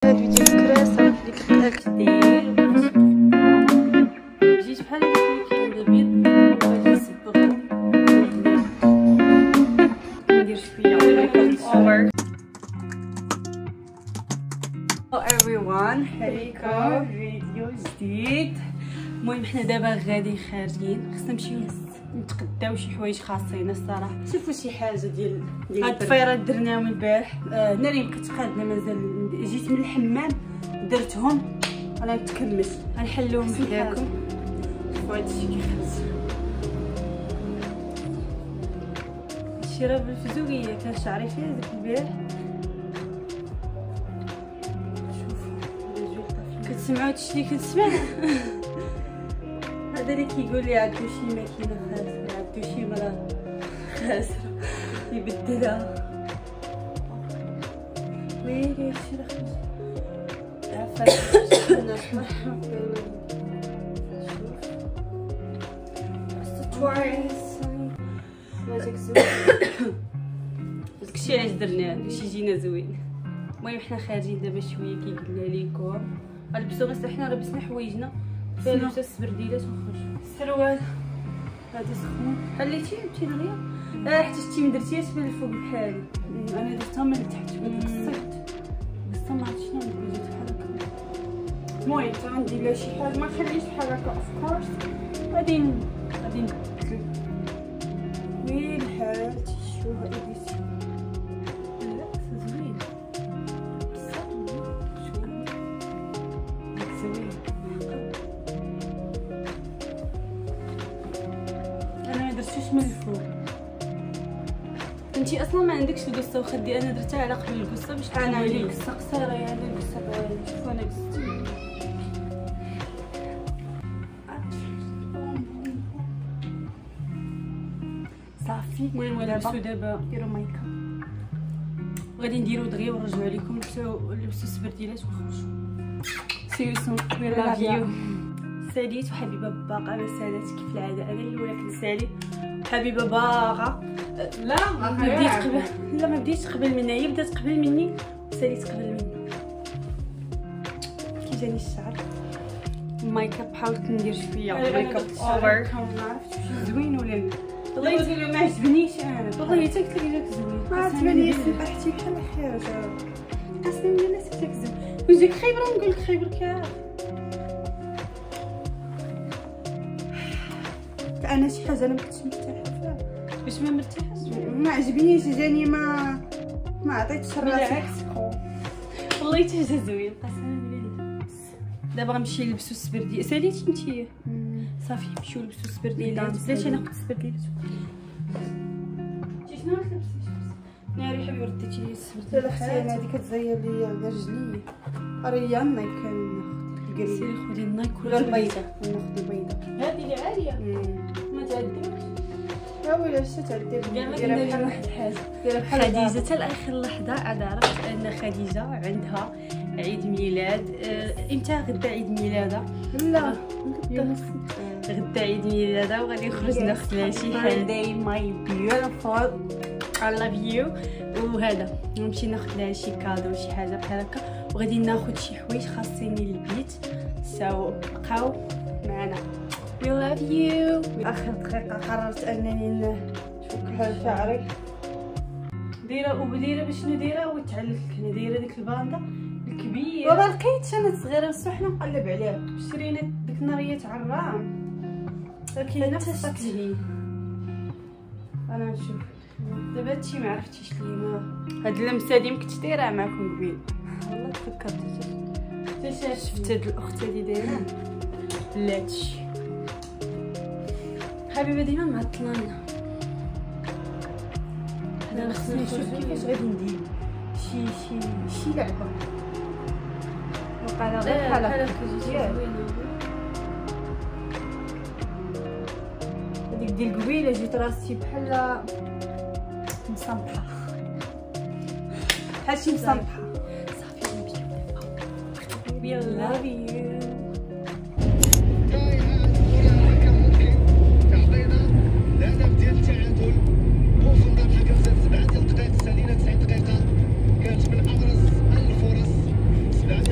هاد الفيديو الكراسه اللي كتاكل جيت بحال هكا كاين البيض وغادي نصبغو ندير شويه اوفر. everyone حياكم فيديو جديد. المهم حنا دابا غادي خارجين، خصنا نمشيو نتغداو شي حوايج خاصين الصراحه. شوفوا شي حاجه ديال هاد الطفيرات درناهم البارح. ناري بقيت قادنا مازال، جيت من الحمام درتهم انا نتكمل غنحلوهم حداكم. شوفوا هادشي كيخرج شي راه بالفزوقيه كان شعري فيها داك البارح. كتسمعوا هادشي اللي كنسمع؟ هذا اللي كيقول لي عندو شي ماكينه خاسره، عندو شي مرا خاسره يبدلها. ويلي هادشي راه خرج عفاك نطمح داكشي علاش درناه، داكشي جينا زوين. المهم حنا خارجين دابا شويه كي قلنا ليكم غنلبسو غير حنا لبسنا حوايجنا فيها لبسه السبرديلات ونخرجوا. السروال هذا سخون حليتيه مشي نغير حتى شتي من درتيها تبان الفوق بحالي. انا درتها من التحت قصيت بس ما عرفتش شنو جيت بحال هكا. المهم غندير لها شي حاجه ما نخليش بحال هكا اوف كورس. غادي نبدل وين الحال شو هادي من الفوق. انتي اصلا ما عندكش القصه وخدي انا درتها على قبل القصه باش انا عندي القصه قصيره يعني القصه طويله. شوفوا انا قصتي صافي. المهم نلبسو دابا نديرو ميك اب وغادي نديرو دغيا ونرجعو لكم نلبسو السبرديلات ونخرجو. سي يو سون وي لاف يو. ساليت وحبيبه باقا ما سالات كيف العاده، انا اللي ولا كنسالي. حبيبه باغا لا ما بديت قبل، لا ما بديتش قبل منها، هي بدات قبل مني وساليت قبل مني. كي جاني الشعر الميك اب حاولت ندير شويه ميك اب اوفر، ما عرفتش واش زوين ولا لا. والله ما عجبنيش انا، والله حتى قلت لك جاك زوين. ما عجبنيش صبحتي بحال حاجه قسما بالله سكتك زوين. وجهك خايبره نقول لك خايبر كاع. انا شي حاجه انا ما كنتش مرتاحه فيها. باش ما مرتاحش ما عجبنيش، جاني ما عطيتش راسي. والله حتى جا زوين قسما بالله. دابا غنمشي نلبسو السبرديل. ساليتي نتيا صافي نمشيو نلبسو السبرديلات. بلاتي انا خدت السبرديلات. شتي شنو لبستي؟ ناري حبيبي رديتي لي السبرديل. لا اختي انا هذيك كتزير ليا رجلي. ريا النايك كان ناخذ. سيري خدي النايك ولا البيضه. ناخذ البيضه هذه اللي عاليه ما تعديش. لا ولا شتا تعدي ديرها بحال واحد الحاجه. ديرها بحال خديجه. حتى لاخر لحظه عاد عرفت ان خديجه عندها عيد ميلاد. امتى غدا عيد ميلادها؟ لا غدا عيد ميلادها وغادي نخرج ناخذ لها شي حاجه. داي ماي بيوتيفول اي لاف يو. وهذا نمشي ناخذ لها شي كادو شي حاجه بحال هكا، وغادي ناخذ شي حوايج خاصين للبيت. سو بقاو معنا. We love you. اخر دقيقه قررت انني نشوف بحال شعري دايره وبديره بشنو دايره وتعلق لك هنا. دايره ديك الباندا الكبيره وما لقيتش انا صغيره بس حنا نقلب عليها. شرينا ديك الناريه عرام ولكن نفس الشكل. انا نشوف دابا هادشي ما عرفتيش ليه. ما هاد اللمسه هادي ما كنتش دايرها معكم قبيل والله تفكرت. حتى شفت هاد الاخت هادي دايره لا هادشي حبيبه ديما معطلانه. انا خصني نشوف كيفاش غادي ندير شي لعبه وقع غير بحال هكا. هذيك ديال قبيله جيت راسي بحال مصنبحه بحال شي مصنبحه. صافي نمشي نبداو. We love you. الهدف ديال التعادل وصلنا بحال كنزيد 7 ديال الدقائق السالينا 90 دقيقة كانت من أبرز الفرص. 7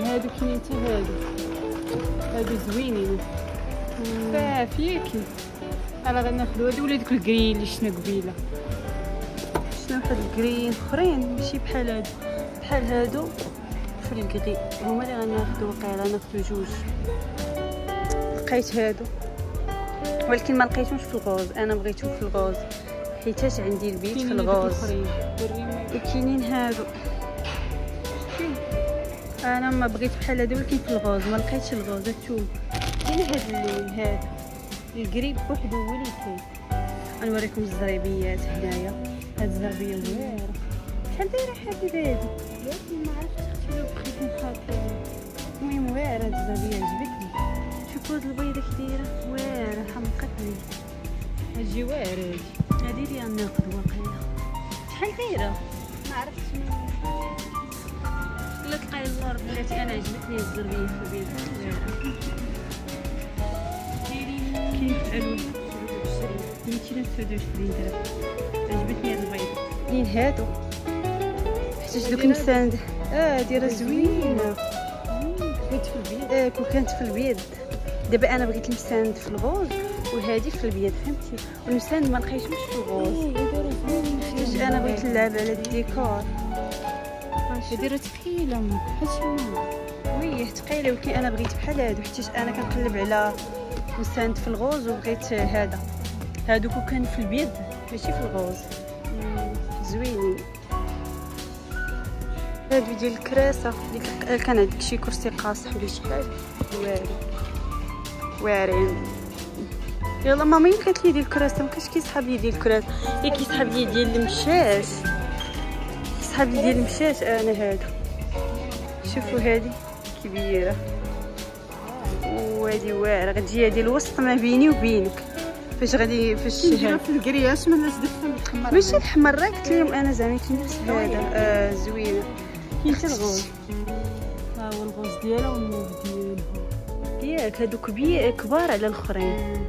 هادو كاينين حتى هادو زوينين بزاف ياكي. انا غناخدو هادو ولا دوك الكرين اللي شفنا قبيله. شفنا واحد الكرين اخرين ماشي بحال هادو، بحال هادو في الكري هما اللي غناخدو. وقيلا ناخدو جوج. لقيت هادو ولكن ما لقيتهمش في الغوز، انا بغيتهم في الغوز حيتاش عندي البيت في الغوز. وكاينين هادو انا ما بغيت بحال هادو ولكن في الغوز ما لقيتش الغوز. هانتوما كاين هاد اللون هذا القريب بوحدو هو اللي كاين. غنوريكم الزريبيات هنايا. هاد الزربيه زوينه. شحال دايره حبيبه هادي؟ ما عرفتش اختي لو بغيت نخاطر. المهم واعره هاد الزربيه عجبتني. شوفوا هاد البيضه كي دايره واعره حمقتني. هادي واعره هادي اللي غناخد واقيلا. شحال دايره؟ ما عرفتش. قلت لقاي اللور بلاتي انا عجبتني الزربيه في البيض واعره. كاين في الوان 229 درهم. عجبتني هاد البيضه. كاين هادو حيت دوك مساند هادي راه زوينه. كنت في البيض كنت في البيض. دابا انا بغيت المساند في الغوز وهادي في البيض فهمتي. والمساند ما لقيتوش في الغوز حيت انا بغيت نلعب على الديكور. هادي راه ثقيله بحال وي ثقيله ولكن انا بغيت بحال هادو حيت انا كنقلب على مساند في الغوز وبغيت هذا. هادوك كان في البيض ماشي في الغوز. زوينين. هادو ديال الكراسه اللي كان عندك شي كرسي قاصح ولا شي حاجه واعرين. يلا ماما قالت لي ديال الكراسه ما كاينش كيسحب لي ديال الكراسه اللي كيسحب لي ديال المشاش. كيسحب لي ديال المشاش انا هذا. شوفوا هذه كبيره وهذه واعره. غتجي هذه الوسط ما بيني وبينك. فاش غادي نديرها في الكرياش من الناس الحمر ماشي الحمر. راه قلت لهم انا زعما كاين نفس هذا. زوينه. كاين حتى الغوز. ها هو الغوز ديالها والموف ديالها ياك. هادو كبار على الاخرين.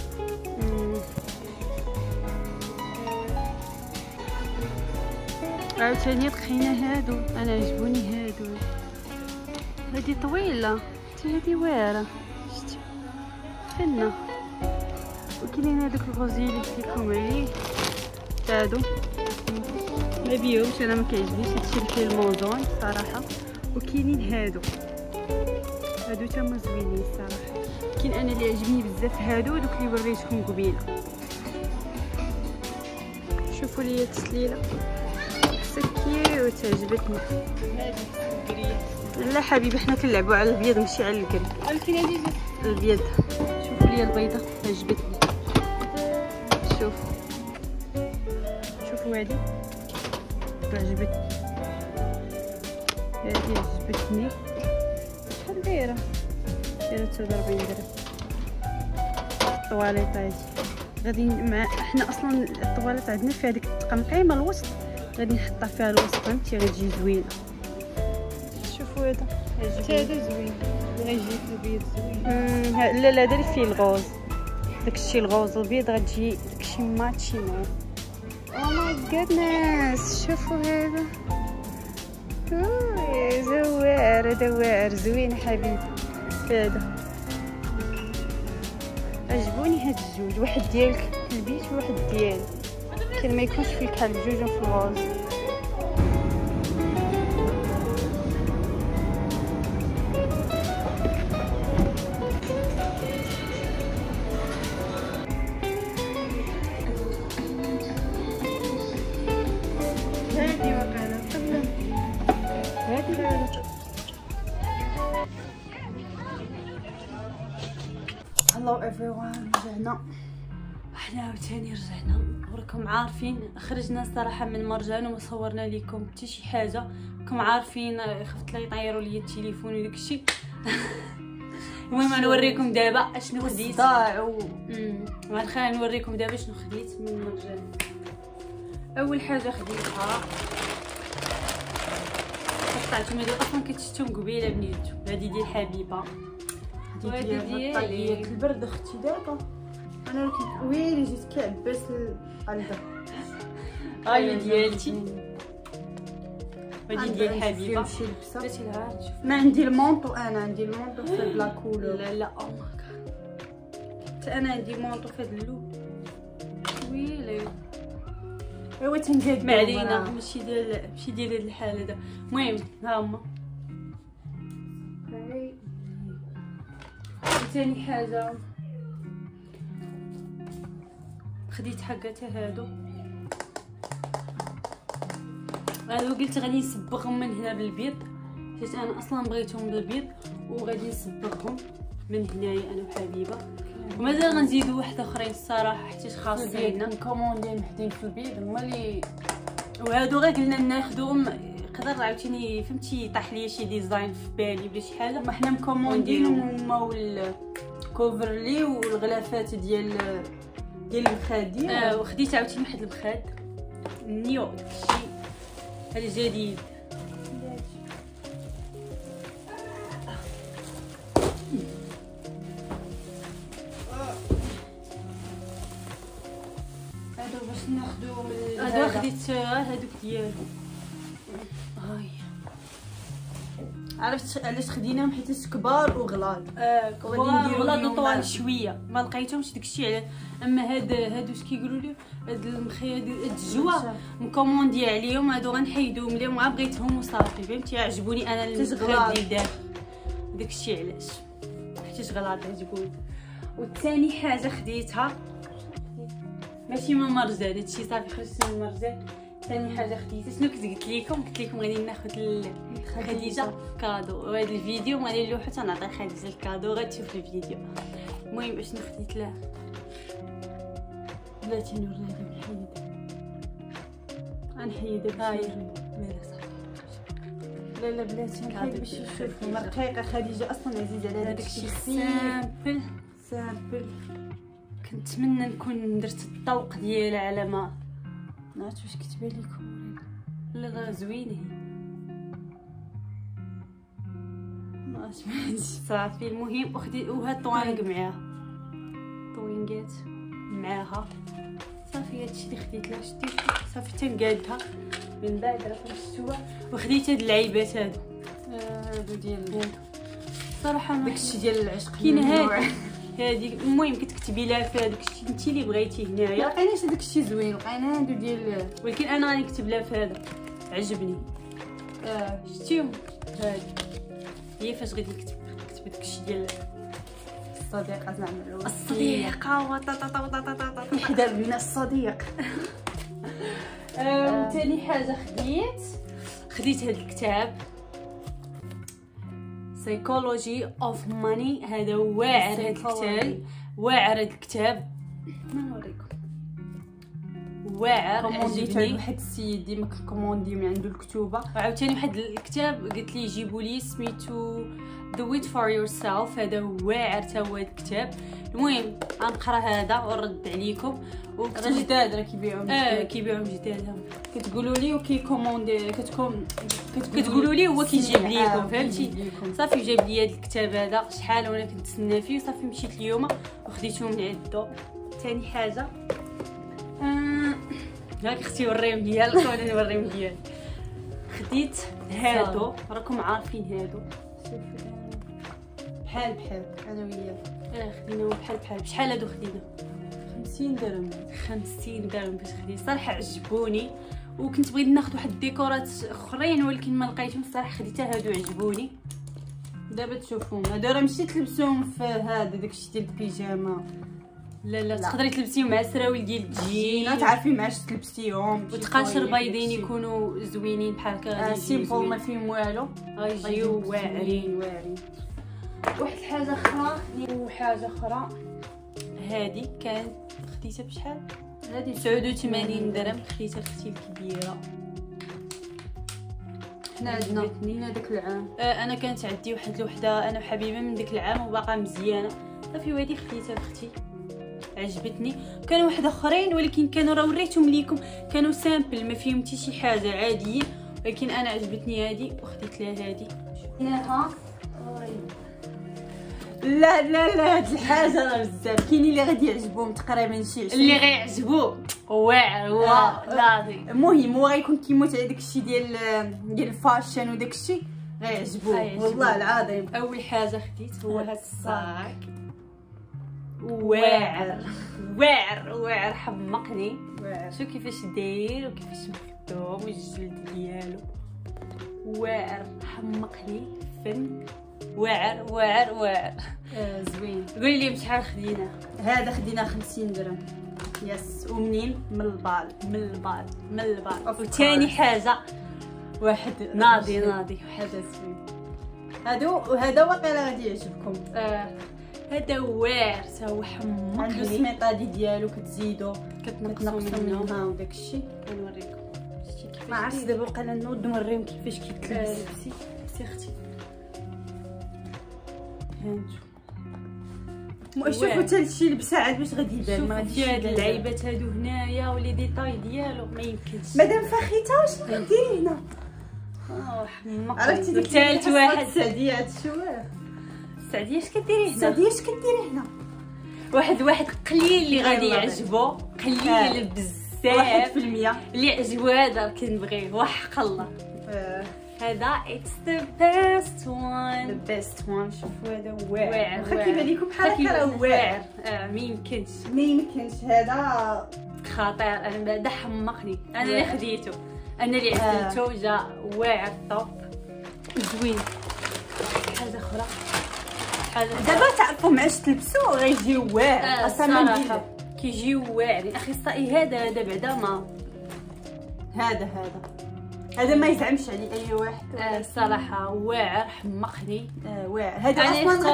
عاوتاني لقينا هادو انا عجبوني هادو. هادي طويله حتى هادي واعره شتي فنه. وكاينين هادوك الغوزيين اللي قلت لكم عليه هادو ما بيهمش انا ما كيعجبنيش هادشي اللي فيه الموزون صراحه. وكاينين هادو تما زوينين صراحه. كاين انا اللي عجبني بزاف هادو دوك اللي وريتكم قبيله. شوفوا لي التسليله كيوت عجبتني. لا حبيبي حنا كنلعبوا على البيض ماشي على الكري. ولكن هذه البيض. شوفوا لي البيضه عجبتني. شوفوا هذه عجبتني. هذه عجبتني. شحال دايره؟ دايره 49 درهم. الطواليط هذه غادي مع حنا اصلا الطواليط عندنا فيها ديك التقمقيمه الوسط غادي نحطها فيها الوسط فهمتي غتجي زوينه. شوفوا هذا هذا زوين غيجي في البيض زوين. لا هذا اللي فيه الغوز. داكشي الغوز البيض غتجي داكشي ماتشي معاه. او ماي جودنس. شوفوا هذا زوار. هذا واعر زوين حبيبي. هذا عجبوني هاد الجوج. واحد ديالك في البيت وواحد ديالي. كان ما يكونش فيه بحال بجوج في الغوز. هادي وقاله قبل هادي. هلو everyone. رجعنا حنا عاوتاني رجعنا. وراكم عارفين خرجنا صراحه من مرجان وما صورنا لكم حتى شي حاجه. راكم عارفين خفت لا يطيروا لي التليفون وداك الشيء. المهم نوريكم دابا اشنو خديت. صداع غنخلينا نوريكم دابا شنو خديت من مرجان. اول حاجه خديتها قطعتهم. هادو اصلا كنت شفتهم قبيله بنيتو. هادي ديال حبيبه. هادي ديال البرد اختي دابا. انا كنت ويلي جيت كعباس القلبه. هاي ديالتي. هادي ديال حبيبه درتي لها نشوف. ما عندي المونطو، انا عندي المونطو في بلا كولور. لا او ماي جاد، انا عندي مونطو في هاد اللون ويلي. ايوا تنزيد ما علينا، ماشي ديال هاد الحال هذا. المهم ها هما. ثاني حاجه خديت حقتها هادو قلت غادي نصبغهم من هنا بالبيض، حيت انا اصلا بغيتهم بالبيض وغادي نصبغهم من هنايا انا وحبيبه. ومازال غنزيدوا واحد اخرين الصراحه حيت خاصين نكوموندي وحدين في البيض هما اللي. وهادو غير قلنا ناخذهم، يقدر عاوتاني فهمتي يطيح ليا شي ديزاين في بالي ولا شي حاجه. ما حنا مكوموندينهم هما والكوفرلي والغلافات ديال المخادين. وخديت عاوتاني واحد المخاد نيو، داكشي هذا جديد. هادو باش ناخذو من هادو خديت هادوك ديالو. هاي عرفت علاش خديناهم؟ حيت كبار وغلاض. غلاض طوال شويه ما لقيتهمش داكشي على. اما هادو اش كيقولوا لي هاد المخيط هاد الجوا مكوموندي عليهم، هادو غنحيدوهم ليهم، ما بغيتهم وصافي فهمتي. عجبوني انا المخيط اللي داخل داكشي علاش حيت غلاض عجبوني. والثاني حاجه خديتها ماشي من مرجان، هادشي صافي خرجت من مرجان. ثاني حاجه خديتها شنو كنت قلت لكم غادي ناخذ خديجه كادو، وهذا الفيديو غادي نلوحو حتى نعطي خديجه الكادو، غتشوف الفيديو. المهم شنو خديت لها بلاتي نوريها غنحيدها هاي. لا بلاتي نحيد باش يشوفوا رقيقه. خديجه اصلا عزيزه على داكشي سامبل. كنتمنى نكون درت الذوق ديالها على ما عرفت واش كتبان لكم. لا زوينه ما سمعتش صافي. المهم وخديت وهاد طوانق معاها، طوينقات معاها صافي. هادشي اللي خديت لها. شتي صافي تنقادها من بعد راه شفتوها. وخديت هاد اللعيبات هادو ديال صراحه داكشي ديال العشق. كاين هادي المهم كتكتبي لها في هذاك الشيء انت اللي بغيتيه هنايا. ما لقيناش داك الشيء زوين، لقينا هادو ديال، ولكن انا غادي نكتب لها في هذا عجبني. شتيهم هادي هي فاش غادي نكتب داك الشيء ديال الصديقه زعما الصديقه حدا من الصديق. ثاني حاجه خديت هذا الكتاب Psychology of Money. هذا واعر هذا الكتاب، واعر هذا الكتاب. ما نوريكم واعر. عجبني واحد السيد ديما كنكوموندي من عنده الكتوبه. وعاوتاني واحد الكتاب قلت لي جيبوا لي سميتو Do It For Yourself. هذا واعر تا هو الكتاب. المهم غنقرا هذا ونرد عليكم. راه جداد راه كيبيعوهم كيبيعوهم جداد. كتقولوا لي وكيكوموندي كتقولوا لي هو كيجيب ليكم فهمتي. صافي جاب لي هذا الكتاب هذا شحال وانا كنتسنى فيه. صافي مشيت اليوم وخديته من عندو. ثاني حاجه هاك اختي وريهم ديالك وانا نوريهم ديالي. خديت هادو راكم عارفين هادو بحال انا وياه. خديناهم بحال بشحال هادو خدينا 50 درهم. 50 درهم باش خديت. صراحه عجبوني وكنت بغيت ناخذ واحد الديكورات اخرين ولكن ما لقيتهم. الصراحه خديت هادو عجبوني. دابا تشوفوهم هادو راه ماشي تلبسوهم في هذا داكشي ديال البيجاما. لا تقدري تلبسيهم مع السراويل ديال الجين. تعرفي معاش تلبسيهم وتقاشر بيضين يكونوا زوينين بحال هكا سيمبل ما فيهم والو. غيجيو واعرين. واحد الحاجه اخرى وحاجه اخرى هذه كانت خديتها بشحال؟ هذه 89 درهم. خديتها لاختي الكبيره. حنا عندنا داك العام. انا كانت عندي واحد الوحده انا وحبيبه من داك العام وباقا مزيانه. صافي وهذه خديتها لاختي عجبتني. كانوا واحد اخرين ولكن كانوا راه وريتهم ليكم كانوا سامبل ما فيهم حتى شي حاجه عاديين، ولكن انا عجبتني هذه وخديت لها هذه. هناها لا هاد الحاجه راه بزاف. كاينين اللي غادي يعجبهم تقريبا شي 20 اللي غيعجبو واعر والله. المهم هو غيكون كيموت على داكشي ديال الفاشن وداكشي غيعجبوه والله العظيم. اول حاجه خديت هو هاد الصاك واعر حمقني. شوف كيفاش داير وكيفاش مخدوم والجلد ديالو واعر حمقني. فن واعر زوين. قولي لي بشحال خدينا؟ هذا خدينا 50 درهم. يس. ومنين؟ من البال. وثاني حاجه واحد ناضي حاجه زوين. هذا واقيلا غادي يعجبكم. هذا واعر تا هو حمقني. عنده السميطادي ديالو كتزيدو كتنقصوا منها وداكشي. غنوريكم ما عرفتش دابا بقينا نوض نوريهم كيفاش كيتلبس. سي اختي هانتو شوفوا حتى هادشي لبسه عاد باش غادي يبان. ما غاديش هاد اللعيبات هادو هنايا ولي ديتاي ديالو ما يمكنش. مادام فخيته واش غديري هنا؟ حمقني. عرفتي ديك ثالث واحد السعديه هاد الشوار. السعديه اش كديري هنا؟ السعديه اش كديري هنا؟ واحد قليل اللي غادي يعجبو، قليل بزاف 1% اللي عجبو. هذا كنبغيه وحق الله. هذا it's the best one. شوفوا هذا واعر. واخا كيبان لكم بحال هكا راه واعر. ما يمكنش هذا خطير. انا بعدا حمقني. انا اللي خديته، انا اللي عزلته. جا واعر طوب زوين. حاجه اخرى دابا تعرفوا معاش تلبسوا غيجيو واعر. اصلا كيجيو واعرين. اخصائي هذا بعدا ما هذا ما يزعمش عليه اي واحد. الصراحه واعر حمقني. واعر. هذا اصلا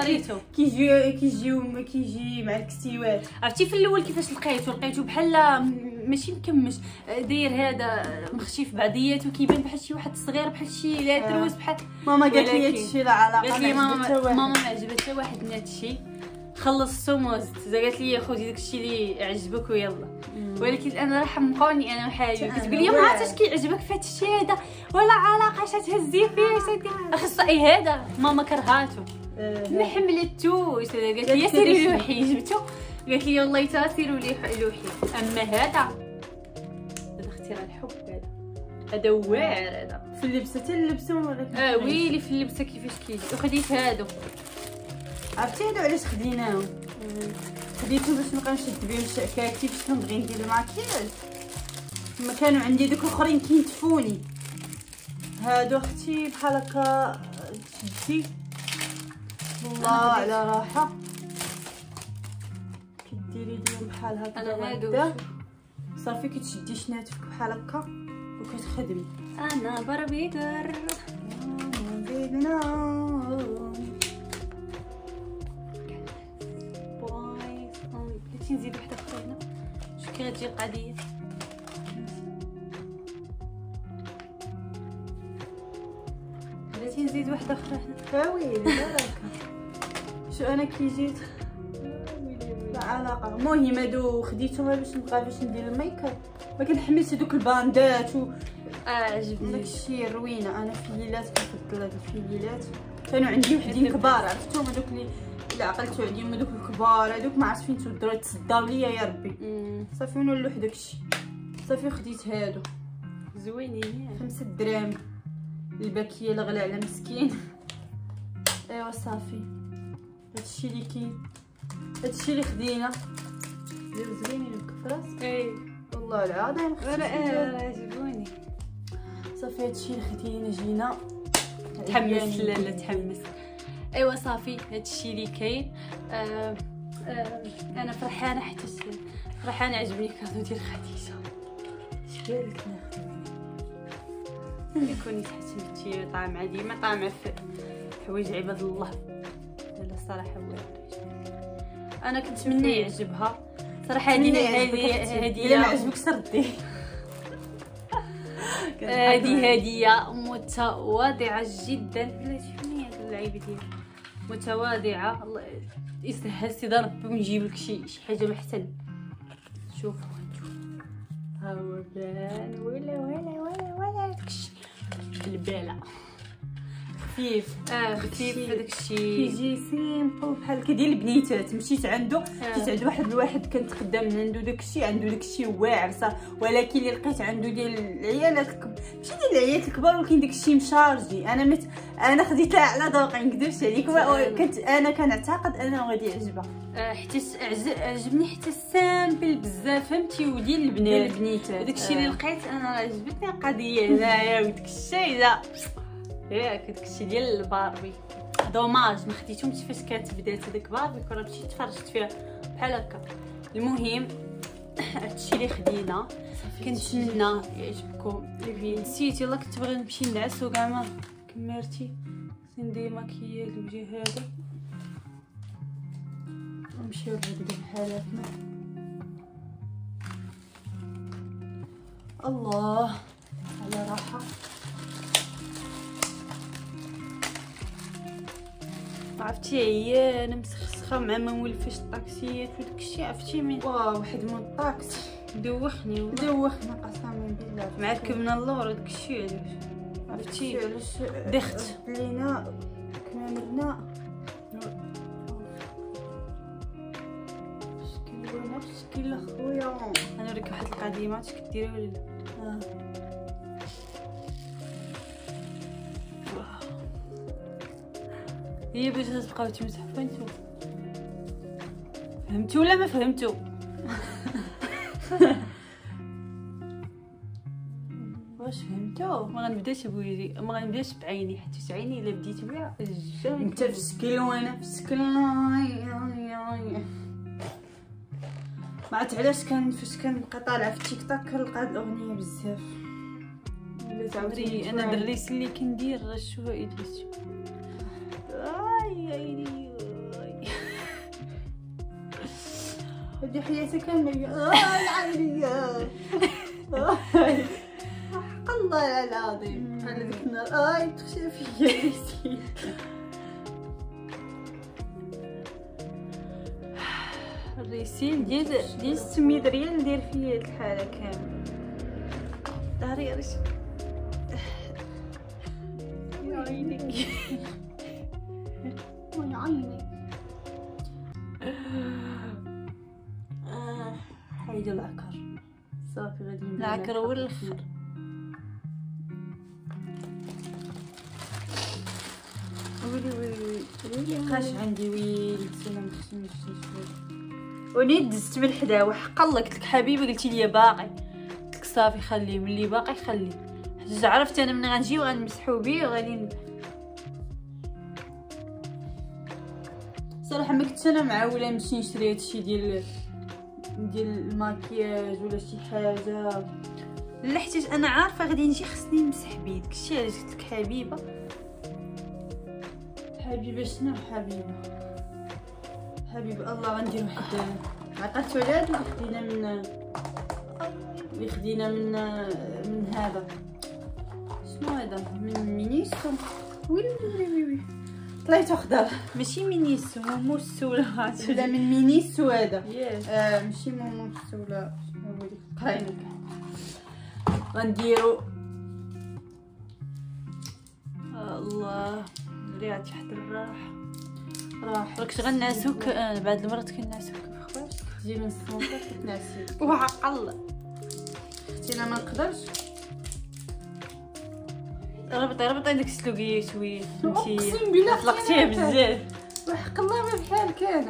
كيجي مع الكسيوات. عرفتي في الاول كيفاش لقيته بحال ماشي مكمش، داير هذا مخشي في بعضياته وكيبان بحال شي واحد صغير، بحال شي لا دروس بحال. ماما قالت لي هادشي لا علاقه. قالت لي ماما ما عجبتها واحد من هادشي. خلصته وزدت. قالت لي خذي داكشي اللي عجبك ويلا. ولكن انا راه حمقوني انا وحاجه. كتقول لي ما عرفتش كيعجبك في هادشي هذا ولا علاقه اش تهزي فيه. اخصائي هذا ماما كرهاتو ما حملتوش. قالت لي سيري لوحي. جبتو قالت لي والله تا سيروا لي لوحي. اما هذا اختراع الحب. هذا واعر. هذا في اللبسه حتى اللبسه ولكن ويلي في اللبسه كيفاش كيجي. وخديت هادو. عرفتي هادو علاش خديناهم؟ خديتو باش نبقى نشد بهم شعكاتي باش نبغي ندير الماكياج. ما كانوا عندي دوك الاخرين كينتفوني. هادو اختي بحال هكا تشدي والله على راحه. كديري لهم بحال هكا. انا هادو صافي كتشدي شناتك بحال هكا وكتخدمي. انا بربيتر بغيتي نزيد وحده اخرى هنا. شوف كي غتجي القضيه. بغيتي نزيد وحده اخرى هنا. ويلي بركه. شو انا كي جيت لا علاقه. المهم هادو خديتهم باش نبقى باش ندير الميك اب. ولكن حملت هذوك الباندات عجبني داكشي روينه. انا في الليلات كنفضل هاد الفيليلات. كانوا عندي وحدين كبار عرفتهم هذوك اللي عقلتو عليهم هذوك الكبار هذوك ما عرفت فين تودروا تصداو ليا يا ربي. صافي نولو داكشي. صافي خديت هادو زوينين 5 دراهم. الباكيه اللي غلا على مسكين. ايوا صافي هادشي اللي كاين. هادشي اللي خدينا زوينين بكفراس. والله العظيم عجبوني. صافي هادشي اللي خدينا. جينا تحمس. لا تحمس. ايوا صافي هادشي اللي كاين. انا فرحانه حيت فرحانه. عجبني كادو ديال خديجه. شبالك ناخذ يكون تحسبتي طامعه ديما طامعه في حوايج عباد الله. لا الصراحه انا كنتمنى يعجبها صراحه. هذه الا ما عجبكش رديه. هذه هديه متواضعه جدا. بلاتي فين هاد اللعيبه ديالي متواضعه. الله يسهل سيدي ربي ونجيب لك شي حاجه محسن. شوفوا ها هو بان. ولا داكشي الباله خفيف خفيف هذاك الشيء كيجي سيمبل بحال كديال البنيتات. مشيت عنده جيت عند واحد كنت خدام من عنده داك الشيء واعر صح، ولكن اللي لقيت عنده ديال العيالات ماشي ديال العيالات الكبار، ولكن داك الشيء مشارجي. انا خديتها على ذوقي ما نكذبش عليك، كنت انا كنعتقد انه غادي يعجبها حتى عجبني حتى سامبل بزاف فهمتي، وديال البنات داك الشيء اللي لقيت انا عجبتني القضيه هنايا. وداك الشيء لا ياك داك الشيء ديال الباربي دوماج ما خديتهمش فاش كانت بدات هذاك باربي، كون مشيت تفرجت فيها بحال هكا. المهم هادشي اللي خدينا، كنتمنى يعجبكم الفيديو. نسيت يلا كنت باغي نمشي نعس وكاع ما كمرتي ندير ماكياج الوجه هذا نمشيو لهاد بحالاتنا. الله على راحه. عرفتي عيانه مسخسخه مع ما مولفاش الطاكسيات وداك الشيء عرفتي من واحد من الطاكسي دوخني قسما بالله مع ركبنا اللور وداك الشيء عرفتي علاش دخت لينا كملنا شكل اخويا. انا نوريك واحد القديمه اش كديري ولا هي باش تبقاو تمسحوا. انتو فهمتوا ولا ما فهمتوا؟ واش فهمتوا؟ ما غنبداش بوجهي، ما غنبداش بعيني، حيت عيني الا بديت بها انت في الشكل وانا في الشكل. ما عرفت علاش فاش كنبقى طالعه في التيك توك كنلقى هاد الاغنيه بزاف. دري انا الريس اللي كندير شويه ديال عيني هادي حياتي كامله العينيه حق الله العظيم بحال ديك النهار تخشى فيا ريسي. الريسيل ديال 600 ريال ندير فيه هاد الحاله كامله. داري ريش يا عينيك يا عيني. حيد العكر صافي غادي العكر هو الاخر. ويلي بقاش عندي ويلي انا مخصنيش شويه ونيت دزت من حدا وحق الله قلت لك حبيبه قلتي لي باقي، قلت لك صافي خليه ملي باقي خليه، حيت عرفت انا ملي غنجي وغنمسحو بيه وغادي صراحه ما كنتش انا معوله نمشي نشري هادشي ديال الماكياج ولا شي حاجه لا، حيت انا عارفه غادي نجي خصني نمسح بيه. داكشي علاش قلت لك حبيبه شنو حبيبه الله غندير واحد عقلت ولاد اللي خدينا من هذا شنو هذا من مينيسو. وي طلعت خضر ماشي مينيسو موموسو ولا من مينيسو هذا ماشي موموسو ولا شنو هو ديك قراينك. غنديرو الله ريعة تحت الراحه راك غنعسوك بعد المرات كنعسوك خويا تجي من السونطر كتنعسي وحق الله اختي انا ما نقدرش. ربطي داك السلوكيه شويه فهمتي، اقسم بالله طلقتيها بزاف وحق الله ما بحالك انا.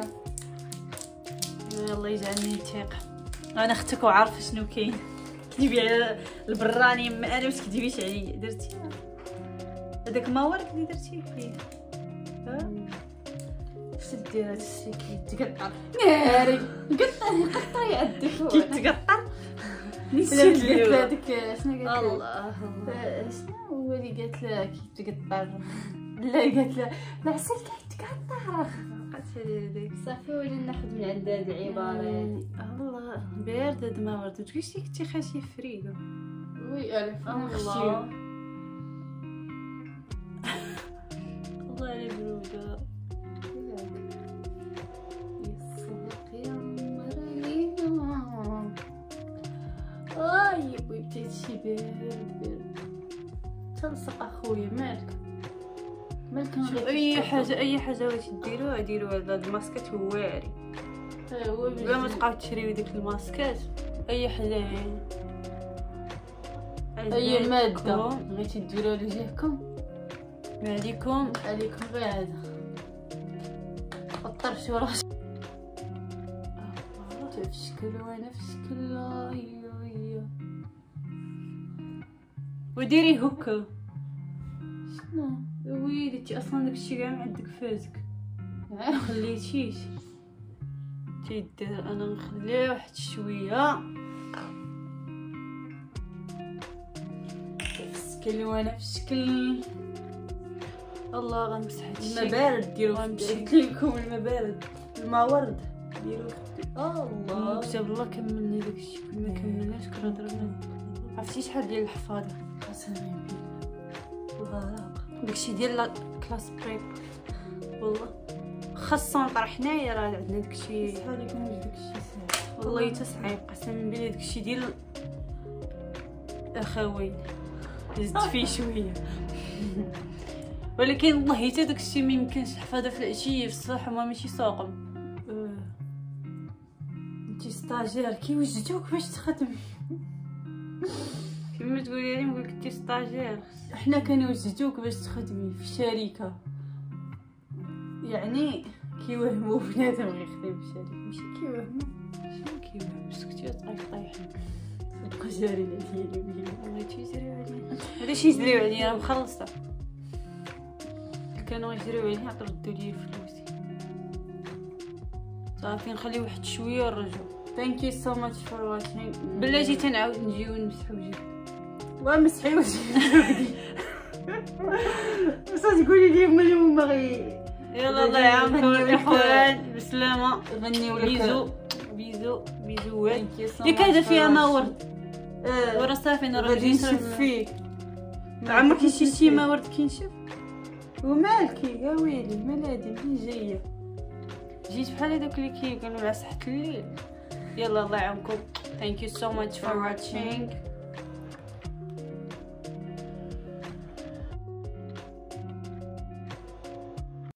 الله يجعلني ثقه انا اختك وعارفه شنو كاين. كتبي على البراني انا واش كتبيش عليا درتي هذاك ماورك اللي درتيه فيه دير هادشي كيتقطر ناري قطع يعدك كيتقطر. نسيت قالت هذيك شنو قالت الله شنو هو اللي قالت لها كيتقطر لا قالت لها العسل كيتقطر هذيك صافي ولينا ناخذ من عند هاد العباره هادي. الله بارد هاد ما ورد تقولي كنتي خاشي فريغو. وي الف الله الله على بروده بغيتي شي بارد تلصق اخويا مالك اي حاجه بغيتي ديروها هاد الماسكات واعري بلا ما تبقاو تشريو ديك الماسكات. اي حاجه اي ماده بغيتي ديروها لوجهكم عليكم غير هذا طرشوا راسكم في شكل وانا في شكل. وديري هكا شنو ويلي انتي اصلا داكشي كاع عندك فازك خليتيش تيدير. انا نخليه واحد شويه في الشكل وانا في شكل. الله غنمسح هادشي الماء بارد ديرو قلت لكم الماء بارد الماء ورد ديرو. الله كتب الله كملنا داكشي كل ما كملناش كنا ضربنا. عرفتي شحال ديال الحفاضه قسما بالله داكشي ديال كلاس بريب والله خاصة نطرح حنايا راه عندنا داكشي صحالي كنوش داكشي ساهل والله حتى صعيب قسما بالله. داكشي ديال اخوين زدت فيه شويه ولكن والله حتى داكشي ما يمكنش حفاظه في العشيه في الصباح وما ماشي ساقم. انتي ستاجير كي وجدوك باش تخدمي كيما تقولي لي نقولك انتي ستاجير. حنا كنوجدوك باش تخدمي في شركه يعني كيوهموا بنادم غيخدم في شركه ماشي كيوهموا شنو كيوهموا سكتي طايحين تبقى جارينا ديالي بغيتي يجريو عليا هذا شي يجريو عليا راه مخلصه كانوا يجريو عليا ردوا لي فلوسي صافي نخلي واحد شويه ونرجعو. ثانك يو سو ماتش فور واتشينغ. بلاتي تنعاود نجيو نمسحو وجهي ومسحي وجهي بصح تقولي لي هما غي يلا الله يعاونكم الاخوان بسلامه. غنيو لك بيزو ياك هذا فيها ما ورد ورا صافي غادي نشوف فيه. عمرك شي ما ورد كينشف ومالكي يا ويلي مالادي منين جايه جيت بحال هذوك اللي كيقولوا على صحة الليل. يلا الله يعاونكم. ثانك يو سو ماتش فور واتشينغ.